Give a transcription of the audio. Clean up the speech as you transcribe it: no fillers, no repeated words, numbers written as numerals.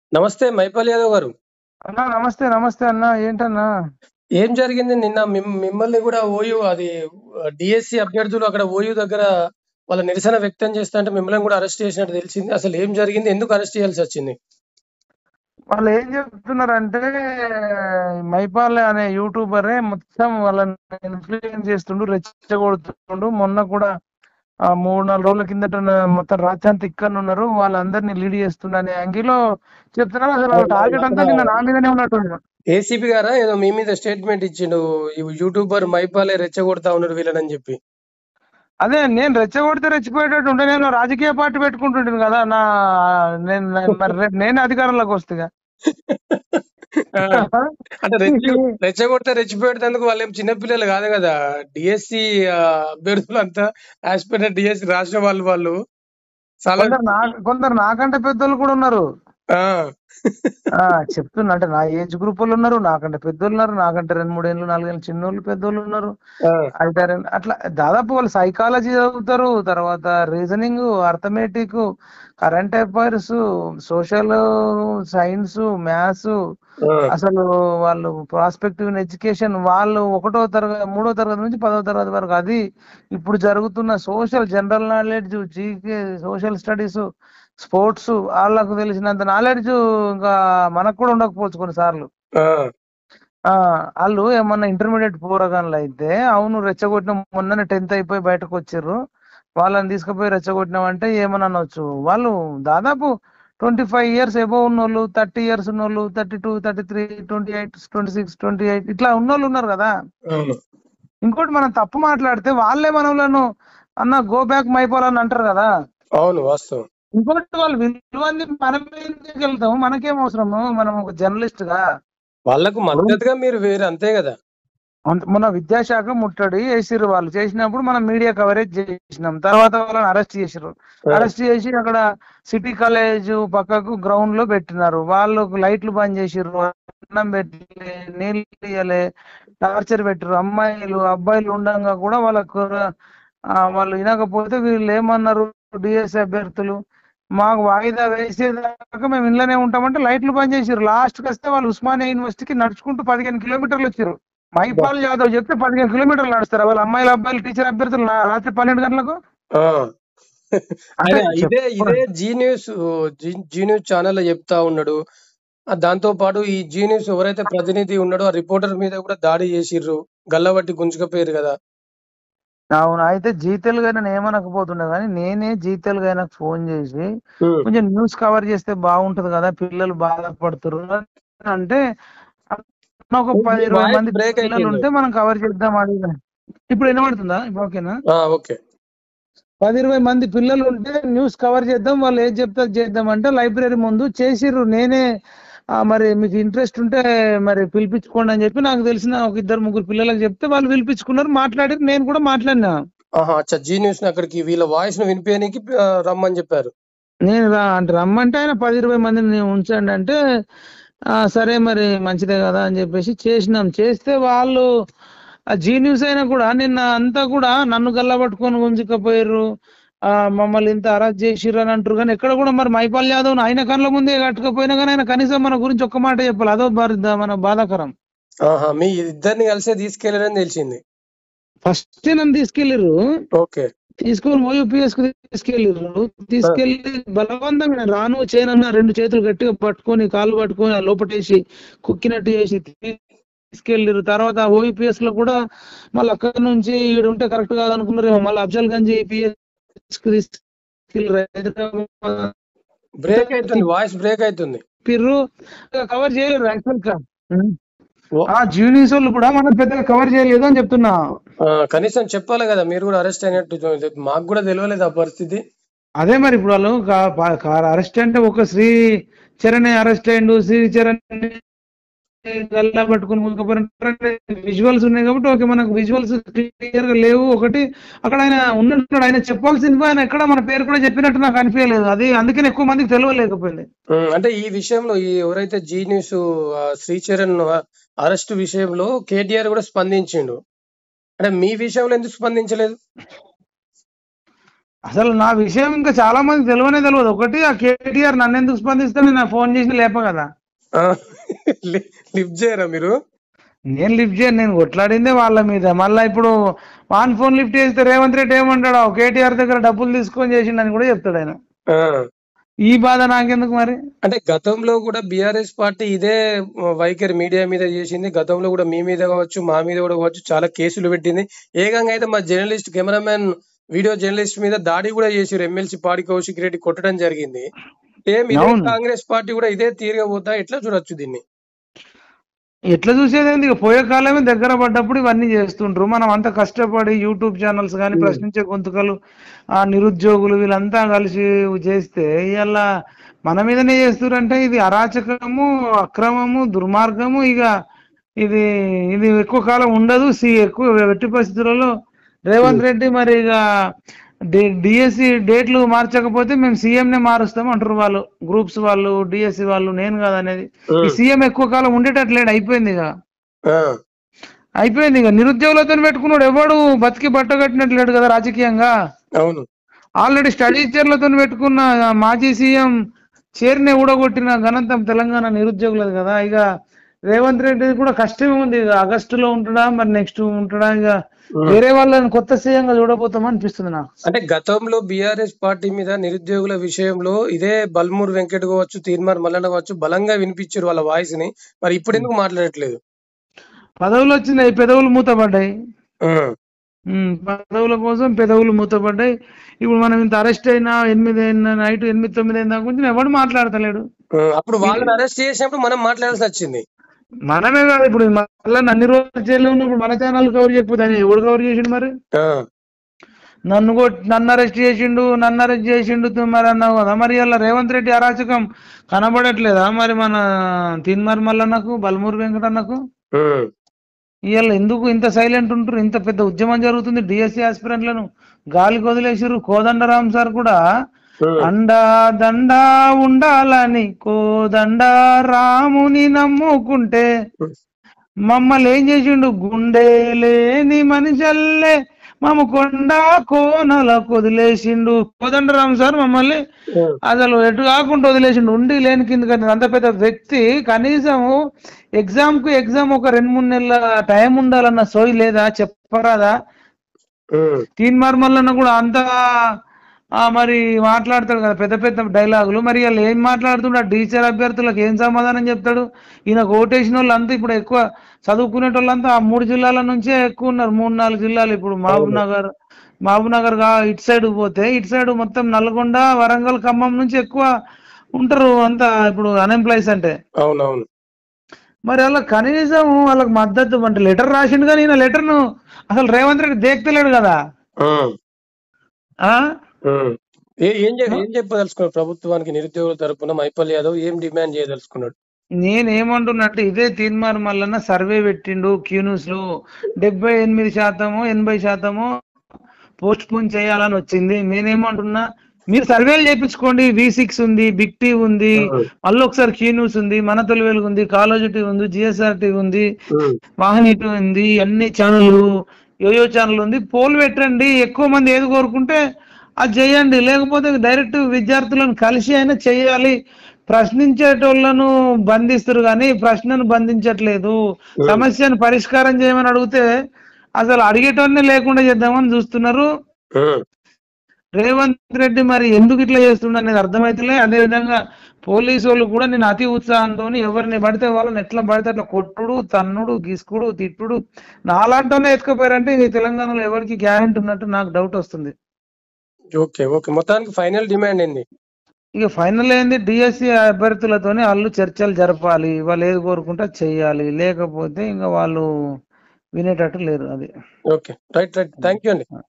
నమస్తే మైపాల్ యాదవ్ గారు. అన్నా నమస్తే నమస్తే అన్న ఏంటన్నా? ఏం జరిగింది నిన్న మిమ్మల్ని కూడా అది డిఎస్సి అభ్యర్థులు అక్కడ దగ్గర వాళ్ళ నిరసన వ్యక్తం చేస్తుంటే మిమ్మల్ని కూడా అరెస్ట్ చేసినట్టు తెలిసింది. అసలు ఏం జరిగింది? ఎందుకు అరెస్ట్ చేయాల్సి వచ్చింది? వాళ్ళు ఏం చెప్తున్నారంటే మైపాల్ అనే యూట్యూబరే మొత్తం వాళ్ళని ఇన్ఫ్లుయెన్స్ చేస్తుండు, రెచ్చగొడుతుండు. మొన్న కూడా 3-4 రోజుల కిందట మొత్తం రాత్రంతా ఇక్కడ ఉన్నారు, వాళ్ళందరినీ లీడ్ చేస్తుండ అనే యాంగిల్లో చెప్తున్నారు. అసలు వాళ్ళ టార్గెట్ అక్కడ అంతా నిన్న నా మీదనే ఉన్నట్టు. ఏసీపీ గారా ఏదో మీ మీద స్టేట్మెంట్ ఇచ్చిండు, ఈ యూట్యూబర్ మైపాలే రెచ్చగొడతా ఉన్నారు వీళ్ళని చెప్పి. అదే నేను రెచ్చగొడితే రెచ్చిపోయేటట్టు ఉంటే నేను రాజకీయ పార్టీ పెట్టుకుంటుంటాను కదా నా. మరి రేపు నేనే అధికారంలోకి వస్తుగా. ఆ, అంటే రెచ్చగొడితే రెచ్చిపోయేటందుకు వాళ్ళు ఏం చిన్నపిల్లలు కాదు కదా. డిఎస్సి అభ్యర్థులు అంతా యాస్పిరెంట్ డిఎస్సి రాసిన వాళ్ళు చాలా. కొందరు నాకంటే పెద్దోళ్ళు కూడా ఉన్నారు. ఆ చెప్తున్నా, అంటే నా ఏజ్ గ్రూప్ వాళ్ళు ఉన్నారు, నాకంటే పెద్దోళ్ళు ఉన్నారు, నాకంటే 2-3 ఏళ్ళు 4 ఏళ్ళు చిన్నోళ్ళు పెద్దోళ్ళు ఉన్నారు. ఆ, అట్లా దాదాపు వాళ్ళు సైకాలజీ చదువుతారు, తర్వాత reasoning, arithmetic, current affairs, social science, maths. ఆ. అసలు వాళ్ళు ప్రాస్పెక్టివ్ ఇన్ ఎడ్యుకేషన్, వాళ్ళు 1వ తరగతి 3వ తరగతి నుంచి 10వ తరగతి వరకు, అది ఇప్పుడు జరుగుతున్న social general knowledge, GK, social studies, sports, వాళ్ళకు తెలిసినంత నాలెడ్జ్ ఇంకా మనకు కూడా ఉండకపోవచ్చు కొన్నిసార్లు. ఆ, వాళ్ళు ఏమన్నా ఇంటర్మీడియట్ పోరగాన్లు అయితే, అవును రెచ్చగొట్టిన, మొన్న 10th అయిపోయి బయటకు వచ్చారు, వాళ్ళని తీసుకుపోయి రెచ్చగొట్టినామంటే ఏమని అనొచ్చు. వాళ్ళు దాదాపు 25 years ఎబో ఉన్నోళ్ళు, 30 years ఉన్నోళ్ళు, 32, 33, 28, 26, 28 ఇట్లా ఉన్నోళ్ళు ఉన్నారు కదా. అవును ఇంకోటి, మనం తప్పు మాట్లాడితే వాళ్ళే మనలను అన్న గో బ్యాక్ మైపోవాలని అంటారు కదా. అవును వాస్తవం. ఇంకోటి, వాళ్ళు విలువని మనం ఎందుకు వెళ్తాము, మనకేం అవసరము, మనం ఒక జర్నలిస్ట్ గా. వాళ్ళకు మద్దతుగా మీరు వేరు అంతే కదా. మన విద్యాశాఖ ముట్టడి చేసిర్రు, వాళ్ళు చేసినప్పుడు మనం మీడియా కవరేజ్ చేసినాం. తర్వాత వాళ్ళని అరెస్ట్ చేసిర్రు, ఆ, అరెస్ట్ చేసి అక్కడ సిటీ కాలేజ్ పక్కకు గ్రౌండ్ లో పెట్టినారు. వాళ్ళు లైట్లు బంద్ చేసిర్రు, అన్నం పెట్టలే, నీళ్ళు ఇయ్యలే, టార్చర్ పెట్టిర్రు. అమ్మాయిలు అబ్బాయిలు ఉండంగా కూడా వాళ్ళకు వాళ్ళు వినకపోతే వీళ్ళు ఏమన్నారు, డిఎస్ అభ్యర్థులు మాకు వాయిదా వేసేదాకా మేము ఇంట్లోనే ఉంటామంటే లైట్లు బంద్ చేసిర్రు. లాస్ట్కి వస్తే వాళ్ళు ఉస్మానియా యూనివర్సిటీకి నడుచుకుంటూ 15 కిలోమీటర్లు వచ్చారు. మైపాల్ యాదవ్ చెప్తే 15 కిలోమీటర్లు నడుస్తారు వాళ్ళ అమ్మాయిలు అబ్బాయిలు టీచర్ అభ్యర్థులు రాత్రి 12 గంటలకు. ఆ. అంటే ఆయన ఇదే జీ న్యూస్ ఛానల్ చెప్తా ఉన్నాడు. దాంతో పాటు ఈ జీ న్యూస్ ఎవరైతే ప్రతినిధి ఉన్నాడో ఆ రిపోర్టర్ మీద కూడా దాడి చేసిర్రు, గల్లబట్టి గుంజుకపోయారు కదా. అవును, అయితే జీ తెలుగు నేను ఏమనకపోతుండే కానీ నేనే జీ తెలుగు ఆయనకు ఫోన్ చేసి ఉమ్. కొంచెం న్యూస్ కవర్ చేస్తే బాగుంటది కదా, పిల్లలు బాధపడుతున్నారు అంటే, ఒక మీ 10-20 వాయిస్ మంది బ్రేక్ పిల్లలు అవుతుంది. ఉంటే మనం కవర్ చేద్దాం అడిగిన. ఇప్పుడు వినబడుతుందా? ఇప్పుడు ఓకేనా? ఓకే. 10-20 మంది పిల్లలు ఉంటే న్యూస్ కవర్ చేద్దాం, వాళ్ళు ఏం చెప్తే చేద్దాం అంటే లైబ్రరీ ముందు చేసిర్రు. నేనే మరి మీకు ఇంట్రెస్ట్ ఉంటే మరి పిలిపించుకోండి అని చెప్పి నాకు తెలిసిన ఒక 2-3 పిల్లలకు చెప్తే వాళ్ళు పిలిపించుకున్నారు, మాట్లాడారు, నేను కూడా మాట్లాడినా. అచ్చా, జీ న్యూస్ అక్కడికి వీళ్ళ వాయిస్ ను వినిపించడానికి రమ్మని చెప్పారు. నేను అంటే రమ్మంటే ఆయన 10-20 మందిని ఉంచండి అంటే సరే మరి మంచిదే కదా అని చెప్పేసి చేసినాం. చేస్తే వాళ్ళు జీ న్యూస్ అయినా కూడా నిన్న అంతా కూడా నన్ను గల్లబట్టుకొని గుంజుకపోయారు, మమ్మల్ని ఇంత అరెస్ట్ చేసిర్రు అని అంటారు. కానీ ఎక్కడ కూడా మరి మైపాల్ యాదవ్ ఆయన కళ్ళ ముందే కట్టుకపోయినా కానీ ఆయన కనీసం మన గురించి ఒక్క మాట చెప్పాలి, అదో మన బాధాకరం. మీ ఇద్దరిని కలిసే తీసుకెళ్లారని తెలిసింది. ఫస్ట్ నన్ను తీసుకెళ్లిర్రు, ఓకే. తీసుకొని ఓయూపీఎస్ కు తీసుకెళ్లిర్రు. తీసుకెళ్లి బలవంతంగా నేను రాను చేయనన్న 2 చేతులు గట్టిగా పట్టుకొని కాళ్ళు పట్టుకొని లోపటేసి కుక్కినట్టు చేసి తీసుకెళ్లిర్రు. తర్వాత ఓయూపీఎస్ లో కూడా మళ్ళీ అక్కడి నుంచి ఈడు ఉంటే కరెక్ట్ కాదనుకున్నారు, మళ్ళీ అఫ్జల్ గంజ్ పిఎస్ కు తీసుకెళ్లిర్రు. హైదరాబాద్ బ్రేక్ అవుతుంది, వాయిస్ బ్రేక్ అవుతుంది. కవర్ చేయలేరు యాక్చువల్ గా. జూనియర్స్ వాళ్ళు కూడా మనం పెద్దగా కవర్ చేయలేదు అని చెప్తున్నా. కనీసం చెప్పాలి కదా, మీరు కూడా అరెస్ట్ అయినట్టు. మాకు కూడా తెలియలేదు ఆ పరిస్థితి. అదే మరి ఇప్పుడు వాళ్ళు అరెస్ట్ అంటే ఒక శ్రీ చరణ్ అరెస్ట్ అయ్యిండు, శ్రీ చరణ్ గల్లా పట్టుకుని విజువల్స్ ఉన్నాయి కాబట్టి ఓకే, మనకు విజువల్స్ క్లియర్ గా లేవు. ఒకటి అక్కడ ఆయన ఉన్నట్టు ఆయన చెప్పాల్సింది ఆయన ఎక్కడ మన పేరు కూడా చెప్పినట్టు నాకు అనిపించలేదు, అది అందుకని ఎక్కువ మందికి తెలియలేకపోయింది. అంటే ఈ విషయంలో ఎవరైతే జీ న్యూస్ శ్రీచరణ్ అరెస్ట్ విషయంలో కేటీఆర్ కూడా స్పందించిండు, అంటే మీ విషయంలో ఎందుకు స్పందించలేదు? అసలు నా విషయం ఇంకా చాలా మంది తెలియదు. ఒకటి ఆ కేటీఆర్ నన్ను ఎందుకు స్పందిస్తాను, నేను ఫోన్ చేసి లేప కదా. ఆ, లిఫ్ట్ చేయరా మీరు? నేను లిఫ్ట్ చేయను, నేను కొట్లాడిందే వాళ్ళ మీద. మళ్ళీ ఇప్పుడు వాన్ ఫోన్ లిఫ్ట్ చేస్తే రేవంత్ రెడ్డి ఏమంటాడు, కేటీఆర్ దగ్గర డబ్బులు తీసుకొని చేసిండని కూడా చెప్తాడు ఆయన. ఆ, ఈ బాధ నాకెందుకు మరి? అంటే గతంలో కూడా బీఆర్ఎస్ పార్టీ ఇదే వైఖరి మీడియా మీద చేసింది. గతంలో కూడా మీ మీద కావచ్చు, మా మీద కూడా కావచ్చు, చాలా కేసులు పెట్టింది. ఏకంగా అయితే మా జర్నలిస్ట్, కెమెరామెన్, వీడియో జర్నలిస్ట్ మీద దాడి కూడా చేసారు. ఎమ్మెల్సీ పాడి కౌశిక్ రెడ్డి కొట్టడం జరిగింది. సేమ్ ఇదే అవును, కాంగ్రెస్ పార్టీ కూడా ఇదే తీరుగా పోతా, ఎట్లా చూడొచ్చు దీన్ని? ఎట్లా చూసేది? ఇక పోయే కాలమే దగ్గర పడ్డప్పుడు ఇవన్నీ చేస్తుండ్రు. మనం అంత కష్టపడి యూట్యూబ్ ఛానల్స్ కానీ, ప్రశ్నించే గొంతుకలు, ఆ నిరుద్యోగులు వీళ్ళంతా కలిసి చేస్తే ఇవాళ మన మీదనే చేస్తురంటే ఇది అరాచకము, అక్రమము, దుర్మార్గము. ఇక ఇది ఇది ఎక్కువ కాలం ఉండదు. ఎక్కువ ఎట్టి పరిస్థితులలో రేవంత్ రెడ్డి మరి ఇక డిఎస్సి డేట్లు మార్చకపోతే మేము సీఎంనే మారుస్తాం అంటారు వాళ్ళు, గ్రూప్స్ వాళ్ళు, డిఎస్సి వాళ్ళు. నేను కాదనేది, ఈ సీఎం ఎక్కువ కాలం ఉండేటట్లేడు. అయిపోయింది ఇక, అయిపోయింది. ఇక నిరుద్యోగులతో పెట్టుకున్నాడు, ఎవడు బతికి బట్ట కట్టినట్లేడు కదా రాజకీయంగా. అవును, ఆల్రెడీ స్టడీ చైర్లతో పెట్టుకున్న మాజీ సీఎం చైర్ని ఊడగొట్టిన ఘనత తెలంగాణ నిరుద్యోగులది కదా. ఇక రేవంత్ రెడ్డి కూడా కష్టమే ఉంది. ఇక ఆగస్టులో ఉంటాడా, మరి నెక్స్ట్ ఉంటాడా, ఇక వేరే వాళ్ళని కొత్త సీఎంగా చూడబోతాం అనిపిస్తుంది నాకు. అంటే గతంలో బీఆర్ఎస్ పార్టీ మీద నిరుద్యోగుల విషయంలో ఇదే బల్మూరు వెంకట్ కావచ్చు, తీర్మార్ మల్లన్న కావచ్చు, బలంగా వినిపించారు వాళ్ళ వాయిస్ ని. మరి ఇప్పుడు ఎందుకు మాట్లాడట్లేదు? పదవులు వచ్చినాయి, పెదవులు మూతపడ్డాయి. పదవుల కోసం పెదవులు మూతపడ్డాయి. ఇప్పుడు మనం ఇంత అరెస్ట్ అయినా 8 అయినా, నైట్ 8, 9 అయిన దాకా గురించి ఎవడు మాట్లాడతలేడు. అప్పుడు వాళ్ళని అరెస్ట్ చేసినప్పుడు మనం మాట్లాడాల్సి వచ్చింది. మనమే కాదు, ఇప్పుడు మళ్ళీ అన్ని రోజులు జైల్లో ఉన్నప్పుడు మన ఛానల్ కవర్ చేయకపోతే ఎవడు కవర్ చేసిండు మరి? నన్ను అరెస్ట్ చేసిండు మరి అన్నావు కదా. మరి ఇలా రేవంత్ రెడ్డి అరాచకం కనబడట్లేదా మరి మన తీన్మార్ మల్లన్నకు, బల్మూరు వెంకటన్నకు? ఇవాళ ఎందుకు ఇంత సైలెంట్ ఉంటారు? ఇంత పెద్ద ఉద్యమం జరుగుతుంది, డిఎస్సి ఆస్పిరెంట్లను గాలికి వదిలేసారు. కోదండరామ్ సార్ కూడా అండా దండా ఉండాలని కోదండ రాముని నమ్ముకుంటే మమ్మల్ని ఏం చేసిండు, గుండె లేని మనిషల్లే మమ్మ కొండ కోనలకు వదిలేసిండు. కోదండరామ్ సార్ మమ్మల్ని అసలు ఎటు కాకుండా వదిలేసిండు, ఉండి లేని కింద. అంత పెద్ద వ్యక్తి కనీసం ఎగ్జామ్ ఒక 2-3 నెలల టైం ఉండాలన్న సోయి లేదా? చెప్పరాదా? తీన్మార్ మల్లన్న కూడా అంత మరి మాట్లాడతాడు కదా పెద్ద పెద్ద డైలాగులు. మరి వాళ్ళు ఏం మాట్లాడుతుండ, టీచర్ అభ్యర్థులకు ఏం సమాధానం చెప్తాడు? ఈయన ఓటేసిన వాళ్ళు అంతా ఇప్పుడు ఎక్కువ చదువుకునే వాళ్ళంతా ఆ 3 జిల్లాల నుంచే ఎక్కువ ఉన్నారు. 3-4 జిల్లాలు. ఇప్పుడు మహబూబ్ నగర్ ఇటు సైడ్ పోతే, ఇటు సైడ్ మొత్తం నల్గొండ, వరంగల్, ఖమ్మం నుంచి ఎక్కువ ఉంటారు అంతా ఇప్పుడు అన్ఎంప్లాయీస్ అంటే. అవునవును. మరి అలా కనీసం వాళ్ళకి మద్దతు అంటే లెటర్ రాసిండు, కానీ ఈయన లెటర్ను అసలు రేవంత్ రెడ్డి దేక్తలేడు కదా. ఏం చెప్పదలుచుకున్నాడు ప్రభుత్వానికి? నిరుద్యోగుల తరపున మైపల్ యాదవ్ ఏం డిమాండ్ చేయదలుచుకున్నాడు? నేనేమంటున్నట్టు, ఇదే తీన్మార్ మల్లన్న సర్వే పెట్టిండు క్యూన్యూస్ లో, 78%, 80% పోస్ట్ పోన్ చేయాలని వచ్చింది. నేనేమంటున్నా, మీరు సర్వేలు చేయించుకోండి. V6 ఉంది, బిగ్ టీ ఉంది, మళ్ళీ ఒకసారి క్యూన్యూస్ ఉంది, మన తొలి వెలుగు ఉంది, కాలోజీ ఉంది, GSRT ఉంది, వాహిని ఉంది, అన్ని ఛానళ్ళు, యోయో ఛానల్ ఉంది. పోల్ పెట్టండి, ఎక్కువ మంది ఏది కోరుకుంటే అది చేయండి. లేకపోతే డైరెక్ట్ విద్యార్థులను కలిసి అయినా చేయాలి. ప్రశ్నించేటోళ్లను బంధిస్తారు కానీ ప్రశ్నను బంధించట్లేదు. సమస్యను పరిష్కారం చేయమని అడిగితే అసలు అడిగేటోళ్ళనే లేకుండా చేద్దామని చూస్తున్నారు. రేవంత్ రెడ్డి మరి ఎందుకు ఇట్లా చేస్తుండ అనేది అర్థమైతలే. అదే విధంగా పోలీసు వాళ్ళు కూడా నేను అతి ఉత్సాహంతో ఎవరిని పడితే వాళ్ళని ఎట్లా పడితే అట్లా కొట్టుడు, తన్నుడు, గిసుకుడు, తిట్టుడు, నాలాంటోనే ఎత్తుకపోయారంటే ఈ తెలంగాణలో ఎవరికి గ్యారెంటీ ఉన్నట్టు నాకు డౌట్ వస్తుంది. ఓకే, మొత్తానికి ఫైనల్ డిమాండ్ ఏంది? ఇక ఫైనల్ ఏంది, డిఎస్సి అభ్యర్థులతోనే వాళ్ళు చర్చలు జరపాలి. వాళ్ళు ఏది కోరుకుంటే చెయ్యాలి, లేకపోతే ఇంకా వాళ్ళు వినేటట్టు లేరు. అది ఓకే, రైట్. థ్యాంక్ యూ అండి.